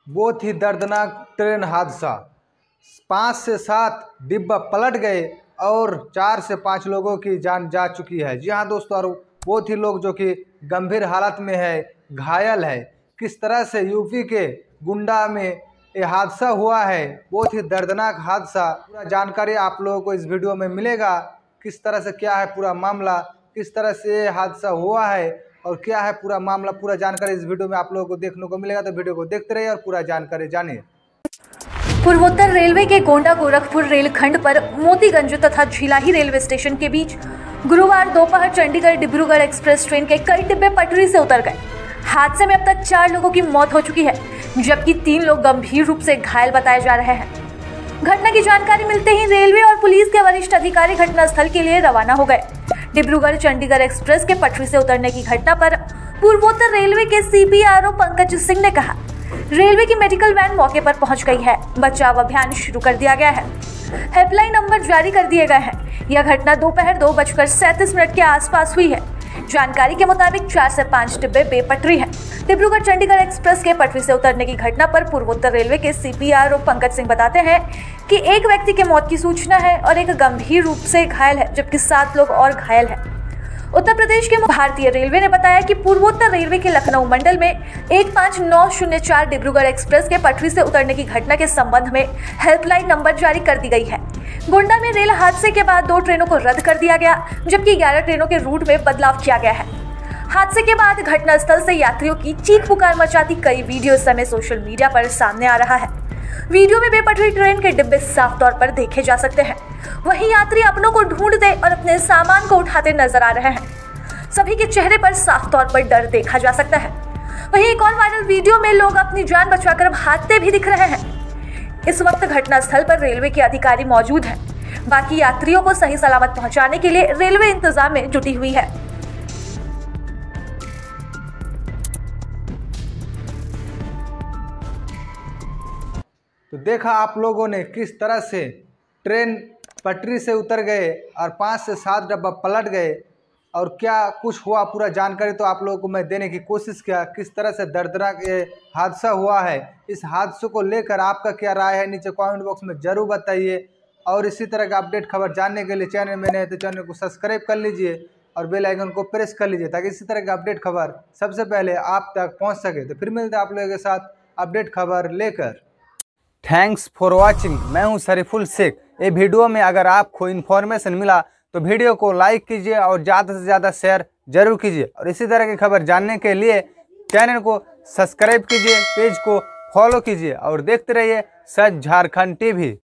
बहुत ही दर्दनाक ट्रेन हादसा। 5 से 7 डिब्बा पलट गए और 4 से 5 लोगों की जान जा चुकी है। जी हाँ दोस्तों, और बहुत ही लोग जो कि गंभीर हालत में है, घायल है। किस तरह से यूपी के गुंडा में ये हादसा हुआ है, बहुत ही दर्दनाक हादसा। पूरा जानकारी आप लोगों को इस वीडियो में मिलेगा। किस तरह से क्या है पूरा मामला, किस तरह से ये हादसा हुआ है और क्या है पूरा मामला, पूरा जानकारी इस वीडियो में आप लोगों को देखने को मिलेगा। तो वीडियो को देखते रहिए और पूरा जानकारी जानिए। पूर्वोत्तर रेलवे के गोंडा गोरखपुर रेलखंड पर मोतीगंज तथा झिलाही रेलवे स्टेशन के बीच गुरुवार दोपहर चंडीगढ़ डिब्रूगढ़ एक्सप्रेस ट्रेन के कई डिब्बे पटरी से उतर गए। हादसे में अब तक 4 लोगों की मौत हो चुकी है, जबकि 3 लोग गंभीर रूप से घायल बताए जा रहे हैं। घटना की जानकारी मिलते ही रेलवे और पुलिस के वरिष्ठ अधिकारी घटनास्थल के लिए रवाना हो गए। डिब्रूगढ़ चंडीगढ़ एक्सप्रेस के पटरी से उतरने की घटना पर पूर्वोत्तर रेलवे के CPRO पंकज सिंह ने कहा, रेलवे की मेडिकल वैन मौके पर पहुंच गई है। बचाव अभियान शुरू कर दिया गया है। हेल्पलाइन नंबर जारी कर दिए गए हैं। यह घटना दोपहर 2:37 के आसपास हुई है। जानकारी के मुताबिक 4 से 5 डिब्बे बेपटरी हैं। डिब्रूगढ़ चंडीगढ़ एक्सप्रेस के पटरी से उतरने की घटना पर पूर्वोत्तर रेलवे के CPRO पंकज सिंह बताते हैं कि एक व्यक्ति के मौत की सूचना है और एक गंभीर रूप से घायल है, जबकि 7 लोग और घायल हैं। उत्तर प्रदेश के भारतीय रेलवे ने बताया कि पूर्वोत्तर रेलवे के लखनऊ मंडल में 15904 डिब्रूगढ़ एक्सप्रेस के पटरी से उतरने की घटना के संबंध में हेल्पलाइन नंबर जारी कर दी गई है। गोंडा में रेल हादसे के बाद 2 ट्रेनों को रद्द कर दिया गया, जबकि 11 ट्रेनों के रूट में बदलाव किया गया है। हादसे के बाद घटनास्थल से यात्रियों की चीख पुकार मचाती कई वीडियो इस समय सोशल मीडिया पर सामने आ रहा है। वीडियो में बेपटरी ट्रेन के डिब्बे साफ तौर पर देखे जा सकते हैं। वहीं यात्री अपनों को ढूंढते और अपने सामान को उठाते नजर आ रहे हैं। सभी के चेहरे पर साफ तौर पर डर देखा जा सकता है। वहीं एक और वायरल वीडियो में लोग अपनी जान बचाकर भागते भी दिख रहे हैं। इस वक्त घटनास्थल पर रेलवे के अधिकारी मौजूद हैं। बाकी यात्रियों को सही सलामत पहुंचाने के लिए रेलवे इंतजाम में जुटी हुई है। तो देखा आप लोगों ने किस तरह से ट्रेन पटरी से उतर गए और 5 से 7 डब्बा पलट गए और क्या कुछ हुआ, पूरा जानकारी तो आप लोगों को मैं देने की कोशिश किया। किस तरह से दर्दनाक ये हादसा हुआ है, इस हादसे को लेकर आपका क्या राय है, नीचे कमेंट बॉक्स में ज़रूर बताइए। और इसी तरह का अपडेट खबर जानने के लिए चैनल में नए तो चैनल को सब्सक्राइब कर लीजिए और बेल आइकन को प्रेस कर लीजिए, ताकि इसी तरह का अपडेट खबर सबसे पहले आप तक पहुँच सके। तो फिर मिलते हैं आप लोगों के साथ अपडेट खबर लेकर। Thanks for watching. मैं हूं शरीफुल शेख। ये वीडियो में अगर आपको इन्फॉर्मेशन मिला तो वीडियो को लाइक कीजिए और ज़्यादा से ज़्यादा शेयर जरूर कीजिए। और इसी तरह की खबर जानने के लिए चैनल को सब्सक्राइब कीजिए, पेज को फॉलो कीजिए और देखते रहिए सच झारखंड TV।